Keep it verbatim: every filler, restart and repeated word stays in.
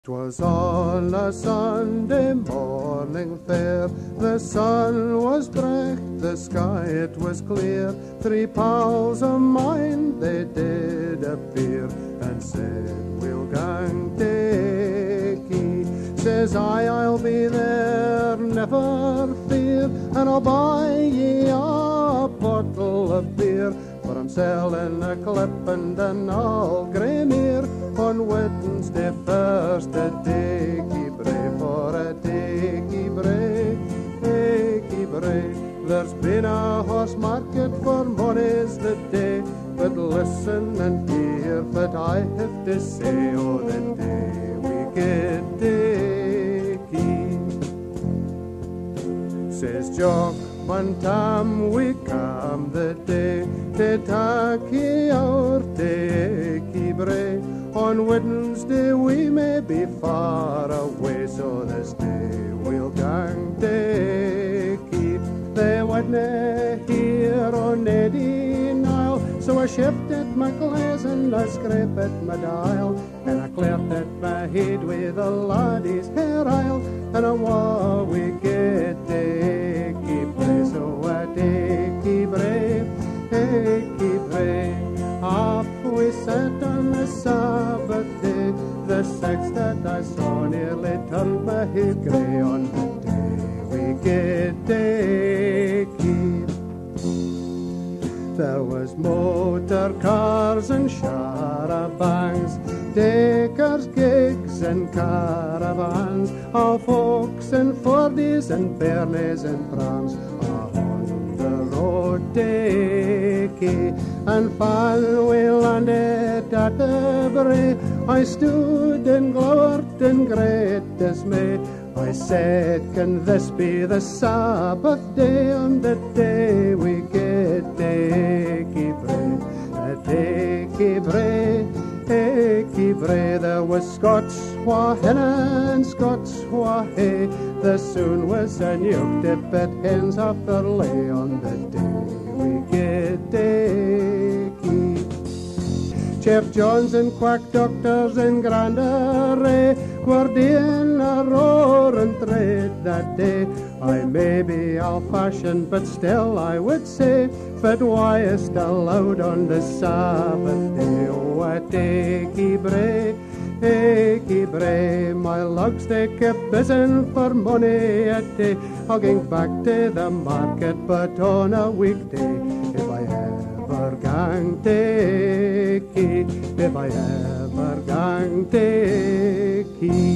'Twas on a Sunday morning fair, the sun was bright, the sky it was clear. Three pals of mine they did appear, and said, we'll gang to Aikey. Says I, I'll be there, never fear, and I'll buy ye a bottle of beer. For I'm selling a clip and an Auld Deer on Wednesday first at Aikey Brae, for at Aikey Brae, Aikey Brae. There's been a horse market for monies the day, but listen and hear what I have to say. Oh, the day we get Aikey, says Jock, one time we come the day to take ye out to Aikey Brae. On Wednesday we may be far away, so this day we'll gang to Aikey. They wadna hear on Eddie Nile, so I shifted my glass and I scraped at my dial, and I cleared at my head with a laddie's hair isle, and I wa we get to Aikey Brae. So at Aikey Brae, Aikey Brae, off we sat on the Sabbath day, the sixth that I saw nearly turned my head grey. On the day we get Aikey, there was motor cars and charabancs, Dakers, gigs and caravans, of folks and Fordies and Bernays and Prams, on the road to Aikey. And while we landed at the Brae, I stood and glowered in great dismay. I said, can this be the Sabbath day, on the day we get Aikey Brae? At Aikey Brae, Aikey Brae, there was Scots wha-hen and Scots wha-hey. There soon was a new dip at hens off their lay, on the day we get Aikey. Chef Johns and quack doctors in grand array were doing a roaring trade that day. I may be old-fashioned, but still I would say, but why is still out on the Sabbath day? Oh, at Aikey Brae, Aikey Brae, my lugs they kept bizzing for money a day, hugging back to the market, but on a weekday. If I ever gang to Aikey, if I ever gang to Aikey.